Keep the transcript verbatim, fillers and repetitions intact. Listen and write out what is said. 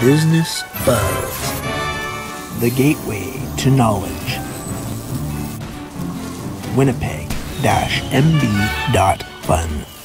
Business Buzz, the gateway to knowledge. Winnipeg M B dot Fun.